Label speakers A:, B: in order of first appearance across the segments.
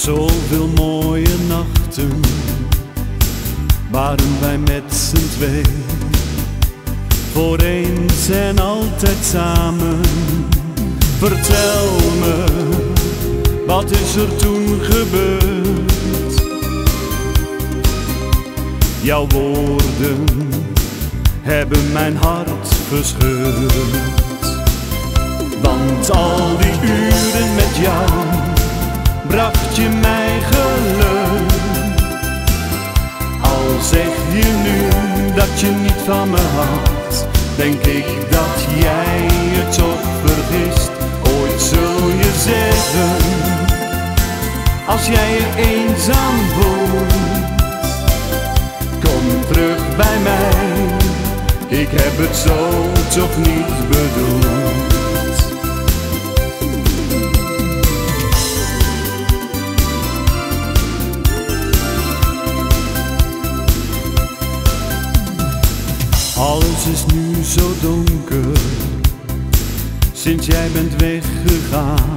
A: Zoveel mooie nachten waren wij met z'n twee, voor eens en altijd samen. Vertel me, wat is er toen gebeurd? Jouw woorden hebben mijn hart verscheurd. Want al die uren met jou bracht je mij geluk. Al zeg je nu dat je niet van me houdt, denk ik dat jij je toch vergist. Ooit zul je zeggen, als jij je eenzaam voelt, kom terug bij mij, ik heb het zo toch niet bedoeld. Alles is nu zo donker, sinds jij bent weggegaan.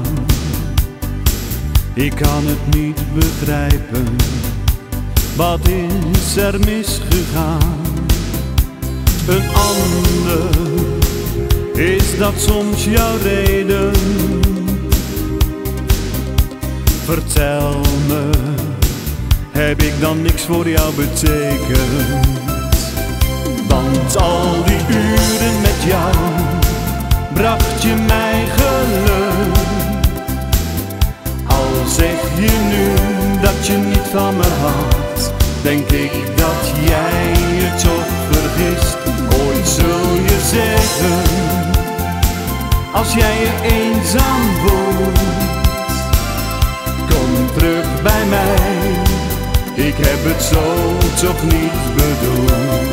A: Ik kan het niet begrijpen, wat is er misgegaan? Een ander, is dat soms jouw reden? Vertel me, heb ik dan niks voor jou betekend? Want al die uren met jou bracht je mij geluk. Al zeg je nu dat je niet van me houdt, denk ik dat jij je toch vergist. Ooit zul je zeggen, als jij je eenzaam voelt, kom terug bij mij, ik heb het zo toch niet bedoeld.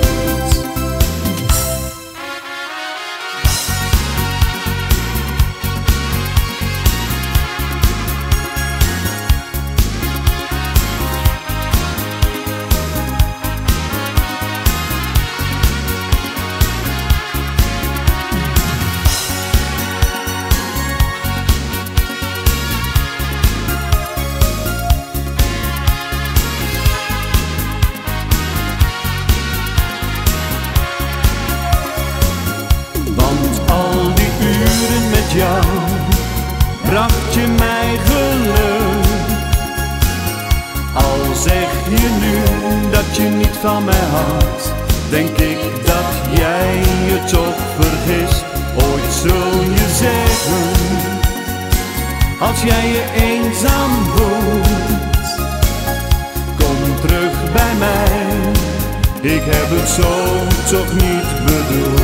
A: Jou bracht je mij geluk. Al zeg je nu dat je niet van mij houdt, denk ik dat jij je toch vergist. Ooit zul je zeggen, als jij je eenzaam voelt, kom terug bij mij, ik heb het zo toch niet bedoeld.